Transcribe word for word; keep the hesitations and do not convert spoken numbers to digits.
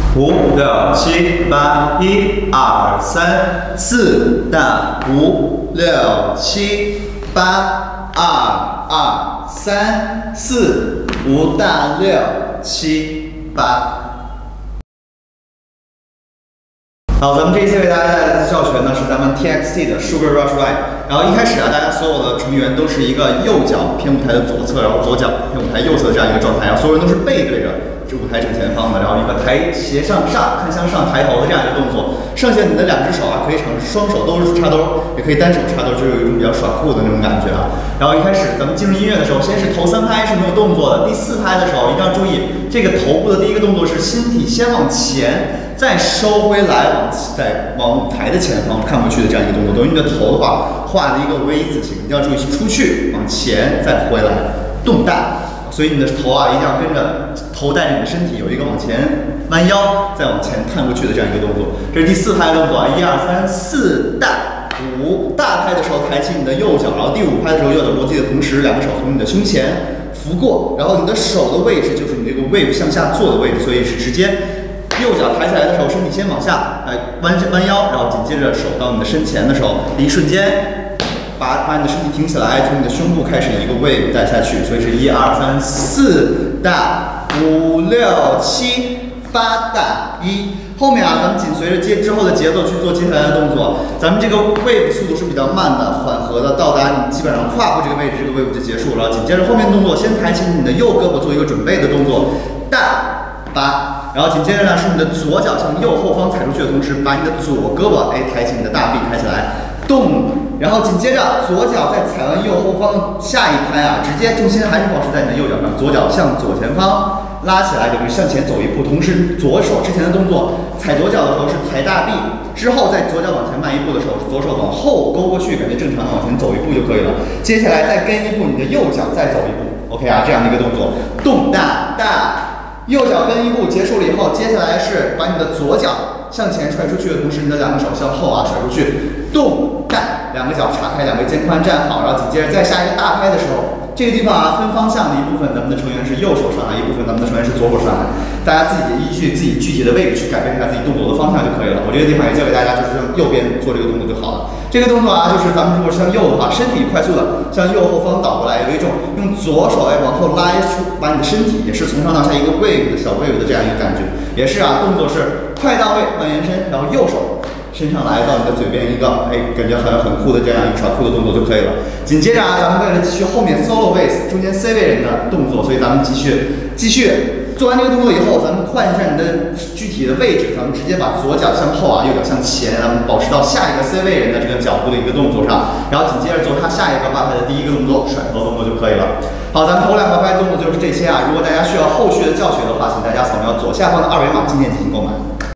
五六七八，一二三四大五六七八，二二三四五大六七八。好，咱们这一期为大家带来的教学呢是咱们 T X T 的 Sugar Rush Ride。然后一开始啊，大家所有的成员都是一个右脚偏舞台的左侧，然后左脚偏舞台右侧的这样一个状态，然后所有人都是背对着这舞台正前方的，然后一个抬斜上上看向上抬头的这样一个动作。剩下你的两只手啊，可以尝试双手都是插兜，也可以单手插兜，就有一种比较耍酷的那种感觉啊。然后一开始咱们进入音乐的时候，先是头三拍是没有动作的，第四拍的时候一定要注意，这个头部的第一个动作是身体先往前。 再收回来，往再往舞台的前方看过去的这样一个动作，等于你的头的话画了一个 V 字形，一定要注意出去，往前再回来，动弹。所以你的头啊一定要跟着头带着你的身体有一个往前弯腰，再往前探过去的这样一个动作。这是第四拍的动作啊，一二三四大五大拍的时候抬起你的右脚，然后第五拍的时候右脚落地的同时，两个手从你的胸前拂过，然后你的手的位置就是你这个 wave 向下坐的位置，所以是直接。 右脚抬起来的时候，身体先往下，哎，弯弯腰，然后紧接着手到你的身前的时候，一瞬间，把把你的身体挺起来，从你的胸部开始一个 wave 带下去，所以是一二三四大五六七八大一。后面啊，咱们紧随着接之后的节奏去做接下来的动作。咱们这个 wave 速度是比较慢的，缓和的，到达你基本上跨过这个位置，这个 wave 就结束了。紧接着后面动作，先抬起你的右胳膊做一个准备的动作，大八。 然后紧接着呢，是你的左脚向右后方踩出去的同时，把你的左胳膊哎抬起你的大臂抬起来，动。然后紧接着左脚在踩完右后方下一拍啊，直接重心还是保持在你的右脚上，左脚向左前方拉起来，等于向前走一步。同时左手之前的动作，踩左脚的时候是抬大臂，之后在左脚往前迈一步的时候，是左手往后勾过去，感觉正常的往前走一步就可以了。接下来再跟一步，你的右脚再走一步 ，OK 啊，这样的一个动作，动大大。 右脚跟一步结束了以后，接下来是把你的左脚向前踹出去的同时，你的两个手向后啊甩出去，动弹，两个脚岔开，两个肩宽站好，然后紧接着再下一个大拍的时候，这个地方啊分方向的一部分，咱们的成员是右手上来，一部分咱们的成员是左手上来，大家自己依据自己具体的位置去改变一下自己动作的方向就可以了。我这个地方也教给大家，就是用右边做这个动作就好了。 这个动作啊，就是咱们如果向右的话，身体快速的向右后方倒过来，有一种用左手哎往后拉出，把你的身体也是从上到下一个 wave 的小 wave 的这样一个感觉，也是啊，动作是快到位慢延伸，然后右手伸上来到你的嘴边一个哎，感觉好像很酷的这样一个耍酷的动作就可以了。紧接着啊，咱们为了继续后面 solo bass 中间 C 位人的动作，所以咱们继续继续。 做完这个动作以后，咱们换一下你的具体的位置，咱们直接把左脚向后啊，右脚向前，咱们保持到下一个 C 位人的这个脚步的一个动作上，然后紧接着做他下一个八拍的第一个动作甩头动作就可以了。好，咱们头两个八拍动作就是这些啊。如果大家需要后续的教学的话，请大家扫描左下方的二维码，今天进行购买。